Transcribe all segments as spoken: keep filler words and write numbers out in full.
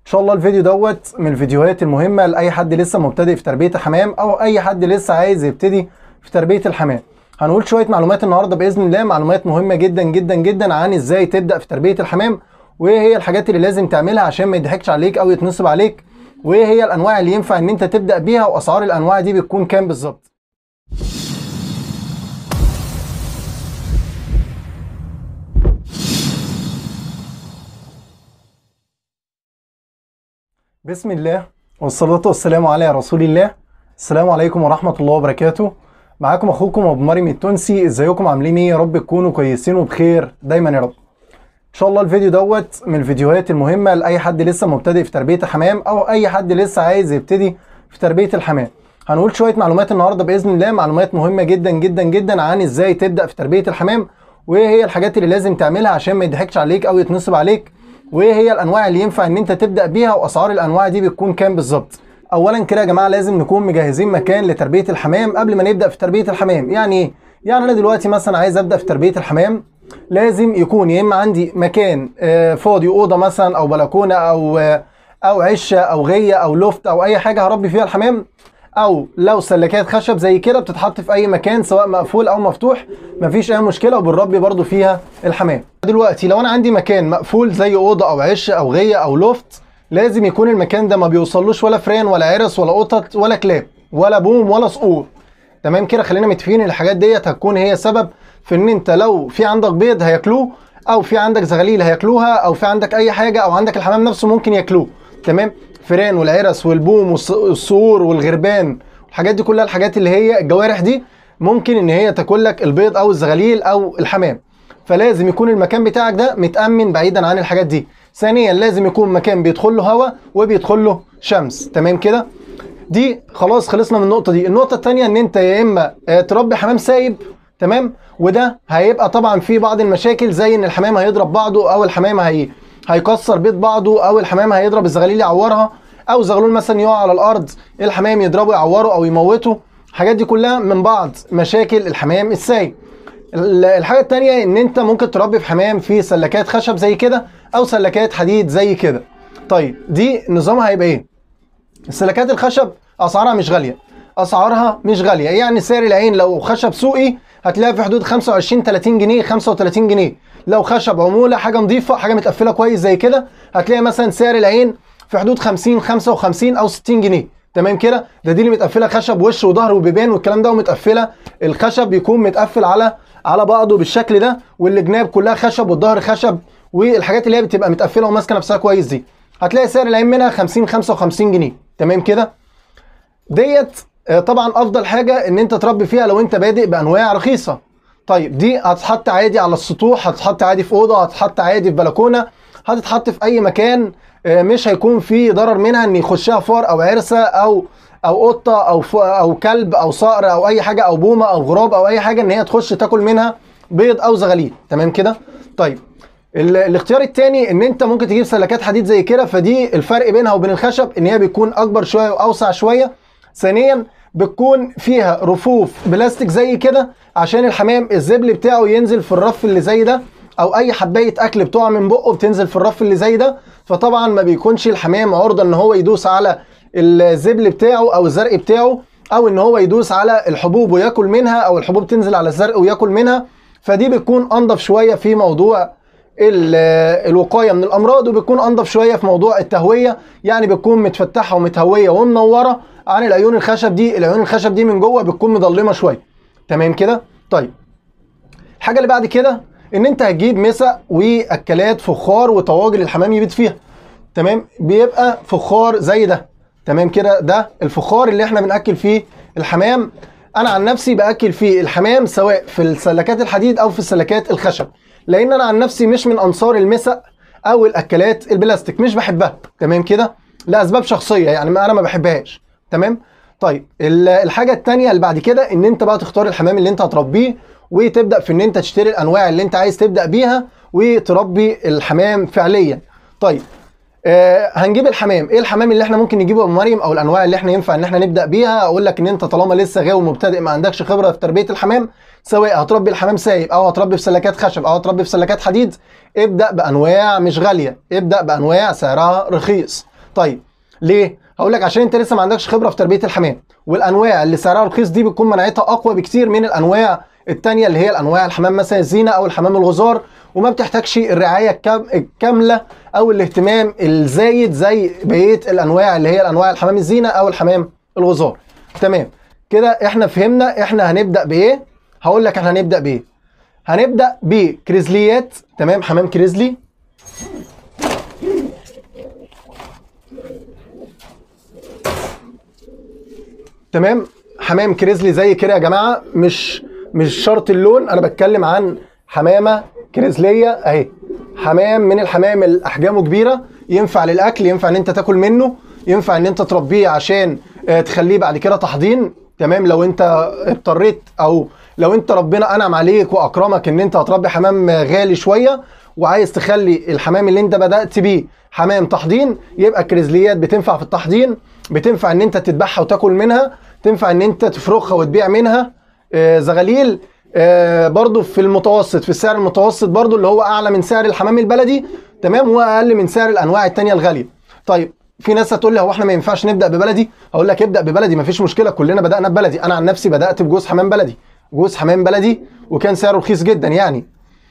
شاء الله الفيديو دوت من الفيديوهات المهمة لأي حد لسه مبتدئ في تربية الحمام أو أي حد لسه عايز يبتدي في تربية الحمام. هنقول شوية معلومات النهاردة بإذن الله، معلومات مهمة جدا جدا جدا عن إزاي تبدأ في تربية الحمام، وإيه هي الحاجات اللي لازم تعملها عشان ما يضحكش عليك أو يتنصب عليك، وإيه هي الأنواع اللي ينفع إن أنت تبدأ بيها، وأسعار الأنواع دي بتكون كام بالظبط. بسم الله والصلاة والسلام على رسول الله. السلام عليكم ورحمة الله وبركاته. معاكم أخوكم أبو مريم التونسي. ازيكم عاملين ايه؟ يا رب تكونوا كويسين وبخير دايما يا رب. إن شاء الله الفيديو دوت من الفيديوهات المهمة لأي حد لسه مبتدئ في تربية الحمام أو أي حد لسه عايز يبتدي في تربية الحمام. هنقول شوية معلومات النهاردة بإذن الله، معلومات مهمة جدا جدا جدا عن إزاي تبدأ في تربية الحمام، وإيه هي الحاجات اللي لازم تعملها عشان ما يضحكش عليك أو يتنصب عليك، وايه هي الانواع اللي ينفع ان انت تبدا بيها، واسعار الانواع دي بتكون كام بالظبط. اولا كده يا جماعه لازم نكون مجهزين مكان لتربيه الحمام قبل ما نبدا في تربيه الحمام. يعني ايه؟ يعني انا دلوقتي مثلا عايز ابدا في تربيه الحمام، لازم يكون يا اما عندي مكان فاضي، اوضه مثلا او بلكونه او او عشه او غيه او لوفت او اي حاجه هربي فيها الحمام، او لو سلكات خشب زي كده بتتحط في اي مكان سواء مقفول او مفتوح مفيش اي مشكله، وبنربي برضو فيها الحمام. دلوقتي لو انا عندي مكان مقفول زي اوضه او عشه او غيه او لوفت، لازم يكون المكان ده ما بيوصلوش ولا فران ولا عرس ولا قطط ولا كلاب ولا بوم ولا صقور. تمام كده؟ خلينا متفقين الحاجات ديت هتكون هي سبب في ان انت لو في عندك بيض هياكلوه، او في عندك زغاليل هياكلوها، او في عندك اي حاجه، او عندك الحمام نفسه ممكن ياكلوه. تمام؟ فران والعرس والبوم والصقور والغربان، الحاجات دي كلها، الحاجات اللي هي الجوارح دي ممكن ان هي تاكل لك البيض او الزغاليل او الحمام. فلازم يكون المكان بتاعك ده متأمن بعيدا عن الحاجات دي. ثانيا لازم يكون مكان بيدخل له هواء وبيدخل له شمس. تمام كده؟ دي خلاص خلصنا من النقطه دي. النقطه الثانيه ان انت يا اما تربي حمام سايب، تمام، وده هيبقى طبعا في بعض المشاكل زي ان الحمام هيضرب بعضه، او الحمام هي هيكسر بيض بعضه، او الحمام هيضرب الزغاليل يعورها، او زغلول مثلا يقع على الارض الحمام يضربه يعوره او يموته. الحاجات دي كلها من بعض مشاكل الحمام السايب. الحاجه الثانيه ان انت ممكن تربي في حمام في سلكات خشب زي كده او سلكات حديد زي كده. طيب دي نظامها هيبقى ايه؟ السلكات الخشب اسعارها مش غاليه، اسعارها مش غاليه، يعني سعر العين لو خشب سوقي هتلاقيها في حدود خمسة وعشرين تلاتين جنيه خمسة وتلاتين جنيه. لو خشب عموله حاجه نظيفه حاجه متقفله كويس زي كده هتلاقي مثلا سعر العين في حدود خمسين خمسة وخمسين او ستين جنيه. تمام كده؟ ده دي اللي متقفله خشب وش وظهر وبيبان والكلام ده، ومتقفله الخشب بيكون متقفل على على بعضه بالشكل ده، والجناب كلها خشب والظهر خشب، والحاجات اللي هي بتبقى متقفله وماسكه نفسها كويس دي هتلاقي سعر العين منها خمسين خمسة وخمسين جنيه. تمام كده؟ ديت طبعا افضل حاجه ان انت تربي فيها لو انت بادئ بانواع رخيصه. طيب دي هتتحط عادي على السطوح، هتتحط عادي في اوضه، هتتحط عادي في بلكونه، هتتحط في اي مكان مش هيكون فيه ضرر منها ان يخشها فار او عرسه او او قطه او او كلب او صقر او اي حاجه او بومه او غراب او اي حاجه ان هي تخش تاكل منها بيض او زغاليل. تمام كده؟ طيب الاختيار الثاني ان انت ممكن تجيب سلكات حديد زي كده، فدي الفرق بينها وبين الخشب ان هي بيكون اكبر شويه واوسع شويه. ثانيا بتكون فيها رفوف بلاستيك زي كده عشان الحمام الزبل بتاعه ينزل في الرف اللي زي ده، او اي حبايه اكل بتقع من بقه بتنزل في الرف اللي زي ده، فطبعا ما بيكونش الحمام عرضه ان هو يدوس على الزبل بتاعه او الزرق بتاعه، او ان هو يدوس على الحبوب وياكل منها، او الحبوب تنزل على الزرق وياكل منها. فدي بتكون انضف شويه في موضوع الوقايه من الامراض، وبتكون انضف شويه في موضوع التهويه، يعني بتكون متفتحه ومتهويه ومنوره عن العيون الخشب دي. العيون الخشب دي من جوه بتكون مظلمه شويه. تمام كده؟ طيب الحاجه اللي بعد كده ان انت هتجيب مسق واكلات فخار وطواجن الحمام يبيض فيها. تمام؟ بيبقى فخار زي ده. تمام كده؟ ده الفخار اللي احنا بناكل فيه الحمام. انا عن نفسي باكل فيه الحمام سواء في السلكات الحديد او في السلكات الخشب، لان انا عن نفسي مش من انصار المسق او الاكلات البلاستيك، مش بحبها. تمام كده؟ لاسباب شخصيه، يعني انا ما بحبهاش. تمام؟ طيب الحاجه الثانيه اللي بعد كده ان انت بقى تختار الحمام اللي انت هتربيه، وتبدا في ان انت تشتري الانواع اللي انت عايز تبدا بيها وتربي الحمام فعليا. طيب آه هنجيب الحمام. ايه الحمام اللي احنا ممكن نجيبه يا ابو مريم، او الانواع اللي احنا ينفع ان احنا نبدا بيها؟ اقول لك ان انت طالما لسه غاوي مبتدئ ما عندكش خبره في تربيه الحمام، سواء هتربي الحمام سايب او هتربي في سلكات خشب او هتربي في سلكات حديد، ابدا بانواع مش غاليه، ابدا بانواع سعرها رخيص. طيب ليه؟ هقول لك عشان انت لسه ما عندكش خبره في تربيه الحمام، والانواع اللي سعرها رخيص دي بتكون مناعتها اقوى بكتير من الانواع التانية اللي هي الانواع الحمام مثلا الزينه او الحمام الغزار، وما بتحتاجش الرعايه الكام- الكامله او الاهتمام الزايد زي بقيه الانواع اللي هي الانواع الحمام الزينه او الحمام الغزار. تمام كده احنا فهمنا احنا هنبدا بايه. هقول لك احنا هنبدا بايه. هنبدا بكريزليات. تمام، حمام كريزلي. تمام، حمام كريزلي زي كده يا جماعه، مش مش شرط اللون، انا بتكلم عن حمامه كريزليه اهي. حمام من الحمام اللي احجامه كبيره، ينفع للاكل، ينفع ان انت تاكل منه، ينفع ان انت تربيه عشان آه، تخليه بعد كده تحضين. تمام، لو انت اضطريت او لو انت ربنا انعم عليك واكرمك ان انت هتربي حمام غالي شويه وعايز تخلي الحمام اللي انت بدات بيه حمام تحضين، يبقى الكريزليات بتنفع في التحضين، بتنفع ان انت تذبحها وتاكل منها، تنفع ان انت تفرخها وتبيع منها آه زغاليل. آه برضو في المتوسط، في السعر المتوسط برضو اللي هو اعلى من سعر الحمام البلدي. تمام، واقل من سعر الانواع التانية الغاليه. طيب في ناس هتقول لي هو احنا ما ينفعش نبدا ببلدي؟ هقول لك ابدا ببلدي، مفيش مشكله، كلنا بدانا ببلدي. انا عن نفسي بدات بجوز حمام بلدي، جوز حمام بلدي، وكان سعره رخيص جدا يعني.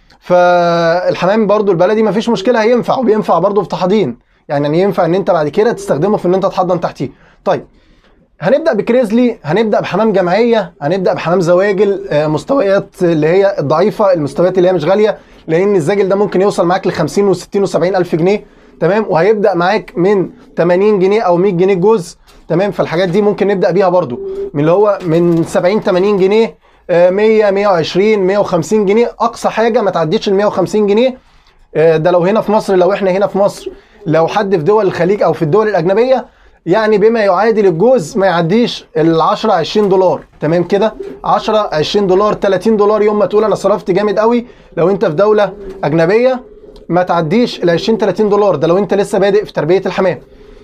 فالحمام برضو البلدي مفيش مشكله، هينفع وبينفع برضو في تحضين، يعني ينفع ان انت بعد كده تستخدمه في ان انت تحضن تحتيه. طيب هنبدا بكريزلي، هنبدا بحمام جمعيه، هنبدا بحمام زواجل، آه، مستويات اللي هي الضعيفه، المستويات اللي هي مش غاليه، لان الزاجل ده ممكن يوصل معاك ل خمسين و60 و70 الف جنيه. تمام، وهيبدا معاك من تمانين جنيه او مية جنيه الجوز. تمام، فالحاجات دي ممكن نبدا بيها برضو من اللي هو من سبعين تمانين جنيه، آه، مية مية وعشرين مية وخمسين جنيه، اقصى حاجه ما تعديش ال مية وخمسين جنيه. آه، ده لو هنا في مصر، لو احنا هنا في مصر، لو حد في دول الخليج او في الدول الاجنبيه يعني بما يعادل الجوز ما يعديش ال عشرة عشرين دولار. تمام كده، عشرة عشرين دولار تلاتين دولار، يوم ما تقول انا صرفت جامد قوي. لو انت في دوله اجنبيه ما تعديش ال عشرين تلاتين دولار، ده لو انت لسه بادئ في تربيه الحمام.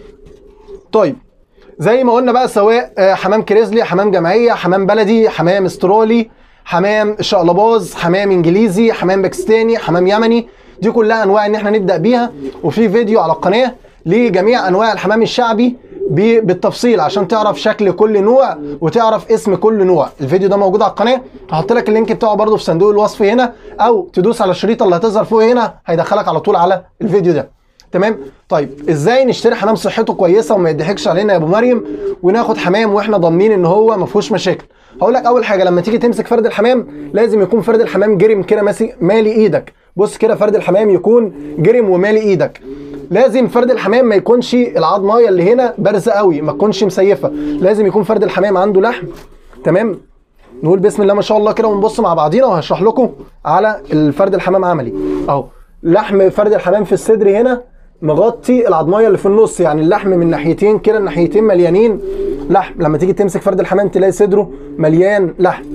طيب زي ما قلنا بقى، سواء آه، حمام كريزلي، حمام جمعيه، حمام بلدي، حمام استرالي، حمام شقلباز، حمام انجليزي، حمام باكستاني، حمام يمني، دي كلها انواع ان احنا نبدا بيها. وفي فيديو على القناه لجميع انواع الحمام الشعبي بالتفصيل عشان تعرف شكل كل نوع وتعرف اسم كل نوع. الفيديو ده موجود على القناه، هحط لك اللينك بتاعه برده في صندوق الوصف هنا، او تدوس على الشريطه اللي هتظهر فوق هنا هيدخلك على طول على الفيديو ده. تمام، طيب ازاي نشتري حمام صحته كويسه وما يضحكش علينا يا ابو مريم، وناخد حمام واحنا ضامنين ان هو ما فيهوش مشاكل؟ هقول لك اول حاجه، لما تيجي تمسك فرد الحمام لازم يكون فرد الحمام جرم كده، ماسك مالي ايدك. بص كده، فرد الحمام يكون جرم ومالي ايدك. لازم فرد الحمام ما يكونش العظمايه اللي هنا بارزه قوي، ما تكونش مسيفه، لازم يكون فرد الحمام عنده لحم. تمام، نقول بسم الله ما شاء الله كده ونبص مع بعضينا، وهشرح لكم على الفرد الحمام عملي. اهو لحم فرد الحمام في الصدر هنا مغطي العظمايه اللي في النص، يعني اللحم من ناحيتين كده، الناحيتين مليانين لحم. لما تيجي تمسك فرد الحمام تلاقي صدره مليان لحم.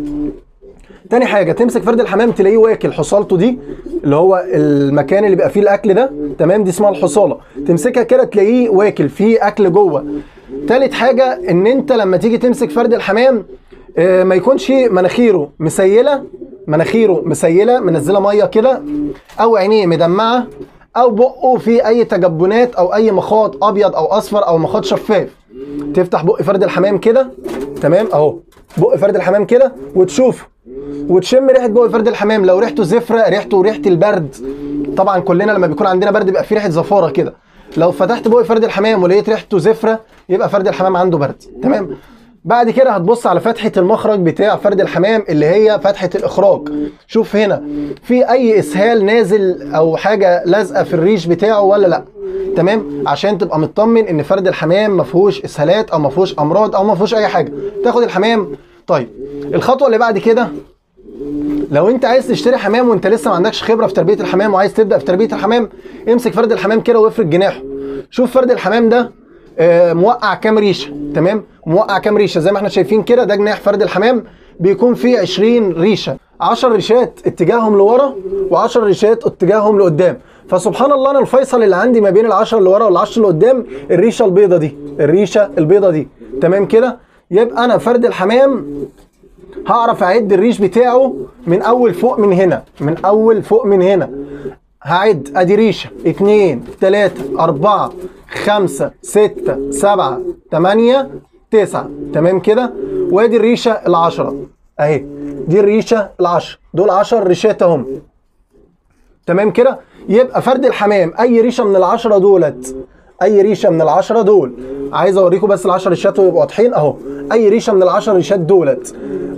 تاني حاجه، تمسك فرد الحمام تلاقيه واكل حصالته دي، اللي هو المكان اللي بيبقى فيه الاكل ده. تمام، دي اسمها الحصاله. تمسكها كده تلاقيه واكل فيه اكل جوه. تالت حاجه، ان انت لما تيجي تمسك فرد الحمام آه ما يكونش مناخيره مسيله، مناخيره مسيله منزله ميه كده، او عينيه مدمعه، او بقه فيه اي تجبنات او اي مخاط ابيض او اصفر او مخاط شفاف. تفتح بق فرد الحمام كده، تمام اهو بق فرد الحمام كده، وتشوفه وتشم ريحه بق فرد الحمام. لو ريحته زفره، ريحته ريحه البرد. طبعا كلنا لما بيكون عندنا برد بيبقى فيه ريحه زفاره كده. لو فتحت بق فرد الحمام ولقيت ريحته زفره يبقى فرد الحمام عنده برد. تمام، بعد كده هتبص على فتحه المخرج بتاع فرد الحمام اللي هي فتحه الاخراج. شوف هنا في اي اسهال نازل او حاجه لازقه في الريش بتاعه ولا لا. تمام، عشان تبقى مطمن ان فرد الحمام ما فيهوش اسهالات او ما فيهوش امراض او ما فيهوش اي حاجه. تاخد الحمام. طيب الخطوه اللي بعد كده، لو انت عايز تشتري حمام وانت لسه ما عندكش خبره في تربيه الحمام وعايز تبدا في تربيه الحمام، امسك فرد الحمام كده وافرد جناحه. شوف فرد الحمام ده آه موقع كام ريشه. تمام، موقع كام ريشه زي ما احنا شايفين كده، ده جناح فرد الحمام بيكون فيه عشرين ريشه، عشر ريشات اتجاههم لورا وعشر ريشات اتجاههم لقدام. فسبحان الله، انا الفيصل اللي عندي ما بين العشر اللي ورا والعشر اللي قدام الريشه البيضه دي، الريشه البيضه دي. تمام كده، يبقى انا فرد الحمام هعرف اعد الريش بتاعه من اول فوق من هنا، من اول فوق من هنا هعد ادي ريشه اتنين تلاته اربعه خمسه سته سبعه تمانيه تسعه، تمام كده. وادي الريشه العشره اهي، دي الريشه العشره، دول عشر ريشات اهم، تمام كده. يبقى فرد الحمام اي ريشه من العشره دولت، اي ريشه من العشره دول، عايز اوريكم بس العشر ريشات ويبقوا واضحين اهو. اي ريشه من العشر ريشات دولت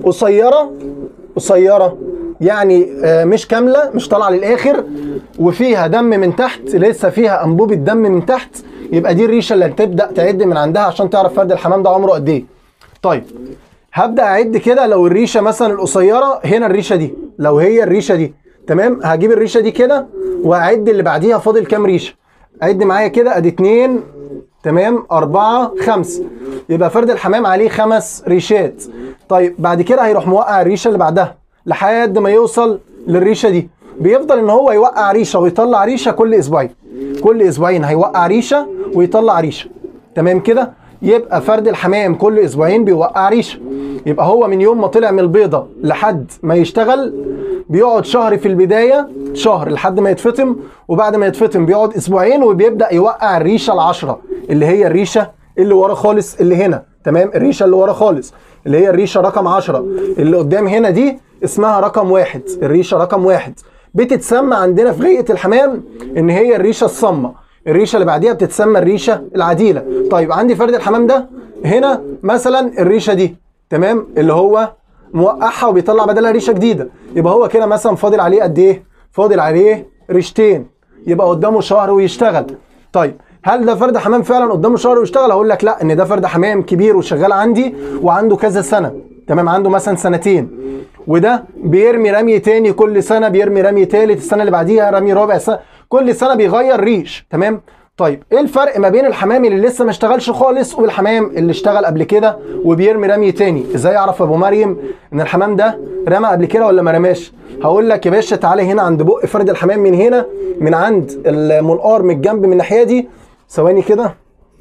قصيره قصيره يعني مش كامله، مش طالعه للاخر، وفيها دم من تحت، لسه فيها انبوبه دم من تحت، يبقى دي الريشه اللي هتبدا تعد من عندها عشان تعرف فرد الحمام ده عمره قد ايه. طيب هبدا اعد كده. لو الريشه مثلا القصيره هنا الريشه دي، لو هي الريشه دي تمام، هجيب الريشه دي كده واعد اللي بعديها فاضل كام ريشه. عد معايا كده، ادي اتنين تمام اربعه خمسه، يبقى فرد الحمام عليه خمس ريشات. طيب بعد كده هيروح موقع الريشه اللي بعدها لحد ما يوصل للريشه دي. بيفضل ان هو يوقع ريشه ويطلع ريشه كل اسبوعين، كل اسبوعين هيوقع ريشه ويطلع ريشه، تمام كده. يبقى فرد الحمام كل اسبوعين بيوقع ريشه. يبقى هو من يوم ما طلع من البيضه لحد ما يشتغل بيقعد شهر في البدايه، شهر لحد ما يتفطم، وبعد ما يتفطم بيقعد اسبوعين وبيبدا يوقع الريشه العشره اللي هي الريشه اللي ورا خالص اللي هنا، تمام. الريشه اللي ورا خالص اللي هي الريشه رقم عشره اللي قدام هنا دي اسمها رقم واحد، الريشه رقم واحد بتتسمى عندنا في غاية الحمام ان هي الريشه الصمه. الريشه اللي بعديها بتتسمى الريشه العديله. طيب عندي فرد الحمام ده هنا مثلا الريشه دي تمام اللي هو موقعها وبيطلع بدلها ريشه جديده، يبقى هو كده مثلا فاضل عليه قد ايه؟ فاضل عليه ريشتين، يبقى قدامه شهر ويشتغل. طيب هل ده فرد حمام فعلا قدامه شهر ويشتغل؟ هقول لك لا، ان ده فرد حمام كبير وشغال عندي وعنده كذا سنه، تمام، عنده مثلا سنتين، وده بيرمي رمي تاني كل سنه، بيرمي رمي تالت، السنه اللي بعديها رمي رابع، سنه كل سنه بيغير ريش، تمام. طيب ايه الفرق ما بين الحمام اللي لسه ما اشتغلش خالص والحمام اللي اشتغل قبل كده وبيرمي رمي تاني؟ ازاي اعرف ابو مريم ان الحمام ده رمى قبل كده ولا ما رماش؟ هقول لك يا باشا، تعالى هنا عند بق فرد الحمام، من هنا من عند المنقار من الجنب من الناحيه دي، ثواني كده،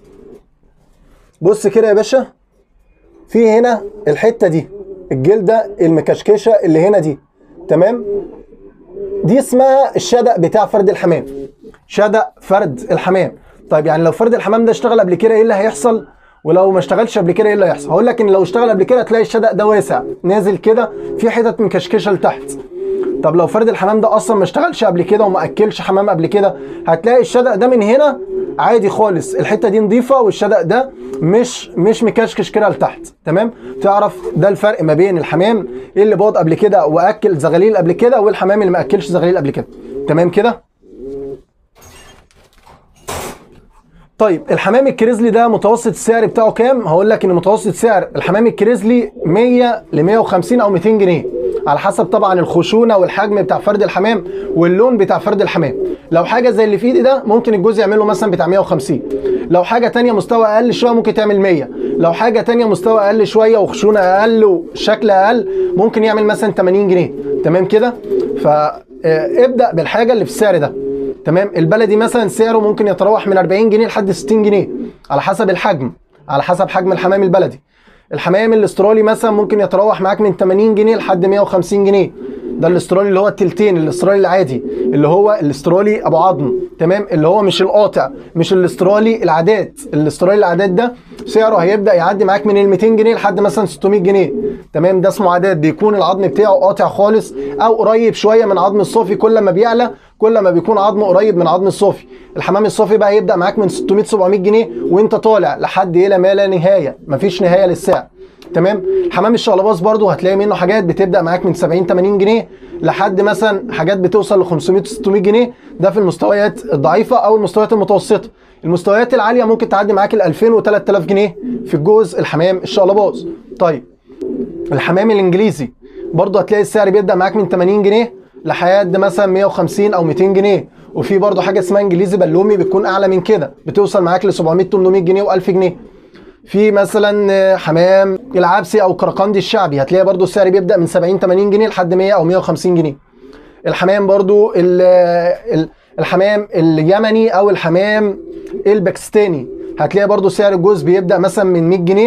بص كده يا باشا، في هنا الحته دي الجلده المكشكشه اللي هنا دي، تمام، دي اسمها الشدق بتاع فرد الحمام، شدق فرد الحمام. طيب يعني لو فرد الحمام ده اشتغل قبل كده ايه اللي هيحصل؟ ولو ما اشتغلش قبل كده ايه اللي هيحصل؟ هقول لك ان لو اشتغل قبل كده هتلاقي الشدق ده واسع نازل كده في حتت مكشكشه لتحت. طب لو فرد الحمام ده اصلا ما اشتغلش قبل كده وما اكلش حمام قبل كده، هتلاقي الشدق ده من هنا عادي خالص، الحته دي نظيفه والشدق ده مش مش مكشكش كده لتحت، تمام. تعرف ده الفرق ما بين الحمام اللي باض قبل كده واكل زغاليل قبل كده والحمام اللي ما اكلش زغاليل قبل كده، تمام كده. طيب الحمام الكريزلي ده متوسط السعر بتاعه كام؟ هقول لك ان متوسط سعر الحمام الكريزلي مية ل مية وخمسين او ميتين جنيه، على حسب طبعا الخشونه والحجم بتاع فرد الحمام واللون بتاع فرد الحمام. لو حاجه زي اللي في ايدي ده ممكن الجوز يعمل له مثلا بتاع مية وخمسين، لو حاجه تانية مستوى اقل شويه ممكن تعمل مية، لو حاجه تانية مستوى اقل شويه وخشونه اقل وشكل اقل ممكن يعمل مثلا تمانين جنيه، تمام كده. فابدا بالحاجه اللي في السعر ده، تمام. البلدي مثلا سعره ممكن يتراوح من اربعين جنيه لحد ستين جنيه على حسب الحجم، على حسب حجم الحمام البلدي. الحمام الاسترالي مثلا ممكن يتراوح معاك من تمانين جنيه لحد مية وخمسين جنيه، ده الاسترالي اللي هو التلتين، الاسترالي العادي اللي هو الاسترالي ابو عظم، تمام، اللي هو مش القاطع، مش الاسترالي العادات. الاسترالي العادات ده سعره هيبدا يعدي معاك من ال ميتين جنيه لحد مثلا ستمية جنيه، تمام. ده اسمه عادات، بيكون العظم بتاعه قاطع خالص او قريب شويه من عظم الصافي، كل ما بيعلى كل ما بيكون عظمه قريب من عظم الصافي. الحمام الصافي بقى يبدا معاك من ستمية سبعمية جنيه وانت طالع لحد الى ما لا نهايه، مفيش نهايه للسعر، تمام. الحمام الشقلباظ برضو هتلاقي منه حاجات بتبدا معاك من سبعين تمانين جنيه لحد مثلا حاجات بتوصل ل خمسمية ستمية جنيه، ده في المستويات الضعيفه او المستويات المتوسطه. المستويات العاليه ممكن تعدي معاك ال الفين و تلات الاف جنيه في الجوز الحمام الشقلباظ. طيب الحمام الانجليزي برضو هتلاقي السعر بيبدا معاك من تمانين جنيه لحد مثلا مية وخمسين او ميتين جنيه، وفي برضو حاجه اسمها انجليزي بلومي بتكون اعلى من كده، بتوصل معاك ل سبعمية تمنمية جنيه و1000 جنيه. في مثلا حمام العبسي او كركندي الشعبي هتلاقي برضو السعر بيبدا من سبعين تمانين جنيه لحد مية او مية وخمسين جنيه. الحمام برضو الحمام اليمني او الحمام الباكستاني هتلاقي برضو سعر الجوز بيبدا مثلا من مية جنيه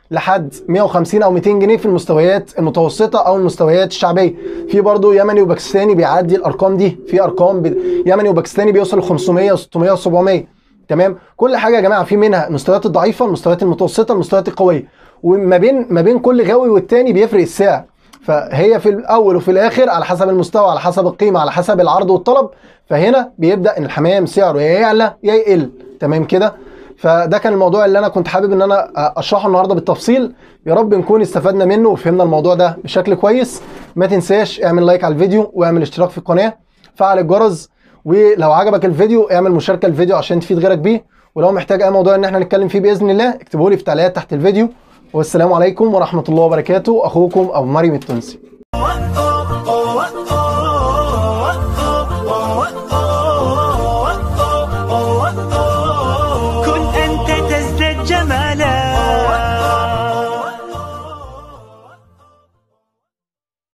لحد مية وخمسين او ميتين جنيه في المستويات المتوسطه او المستويات الشعبيه. في برضو يمني وباكستاني بيعدي الارقام دي، في ارقام ب... يمني وباكستاني بيوصل خمسمية وستمية وسبعمية. تمام. كل حاجه يا جماعه في منها المستويات الضعيفه، المستويات المتوسطه، المستويات القويه، وما بين ما بين كل غاوي والتاني بيفرق السعر. فهي في الاول وفي الاخر على حسب المستوى، على حسب القيمه، على حسب العرض والطلب. فهنا بيبدا ان الحمام سعره يا يعلى يا يقل. تمام كده. فده كان الموضوع اللي انا كنت حابب ان انا اشرحه النهارده بالتفصيل. يا رب نكون استفدنا منه وفهمنا الموضوع ده بشكل كويس. ما تنساش اعمل لايك على الفيديو واعمل اشتراك في القناه، فعل الجرس، ولو عجبك الفيديو اعمل مشاركه الفيديو عشان تفيد غيرك بيه. ولو محتاج اي موضوع ان احنا نتكلم فيه باذن الله اكتبوا لي في التعليقات تحت الفيديو. والسلام عليكم ورحمه الله وبركاته. اخوكم ابو مريم التونسي.